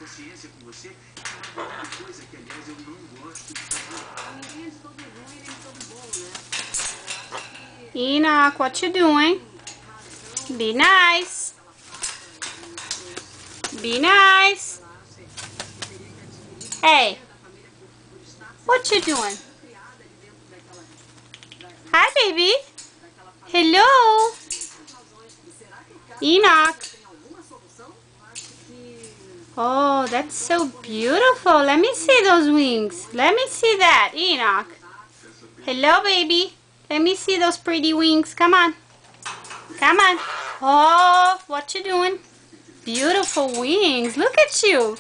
Enoch, what you doing? Be nice. Be nice. Hey, what you doing? Hi, baby. Hello. Enoch. Oh, that's so beautiful. Let me see those wings. Let me see that, Enoch. Hello, baby. Let me see those pretty wings. Come on. Come on. Oh, what you doing? Beautiful wings. Look at you.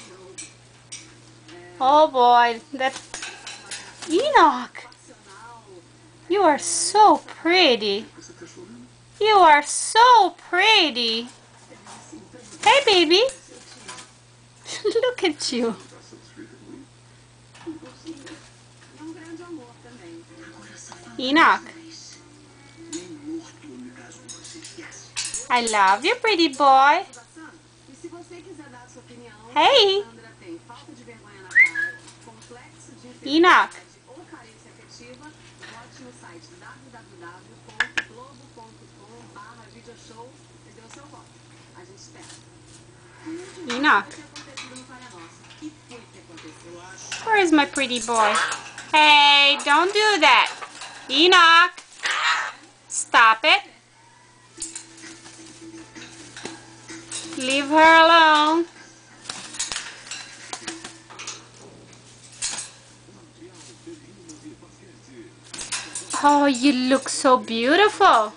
Oh, boy. That Enoch. You are so pretty. You are so pretty. Hey, baby. Look at you. Enoch. I love you, pretty boy. Hey. Enoch. Enoch. Where is my pretty boy? Hey, don't do that. Enoch. Stop it. Leave her alone. Oh, you look so beautiful.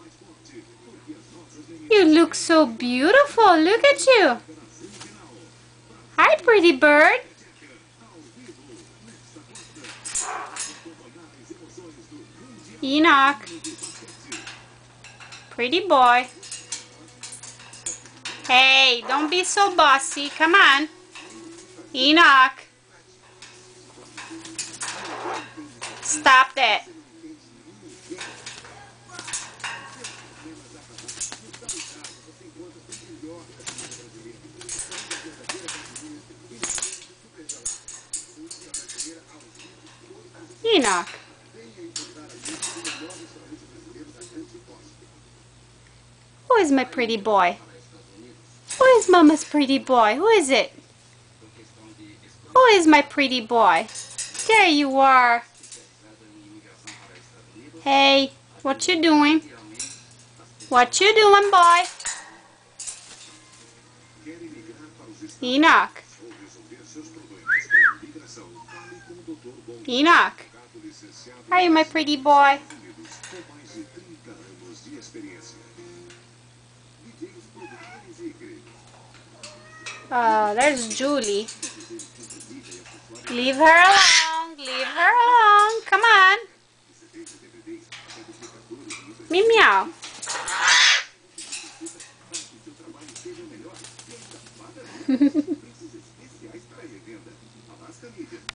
You look so beautiful. Look at you. Hi, pretty bird. Enoch. Pretty boy. Hey, don't be so bossy. Come on. Enoch. Stop that. Enoch. Who is my pretty boy? Who is Mama's pretty boy? Who is it? Who is my pretty boy? There you are. Hey, what you doing? What you doing, boy? Enoch. Enoch. Are you my pretty boy? There's Julie. Leave her alone. Leave her alone. Come on. Meow.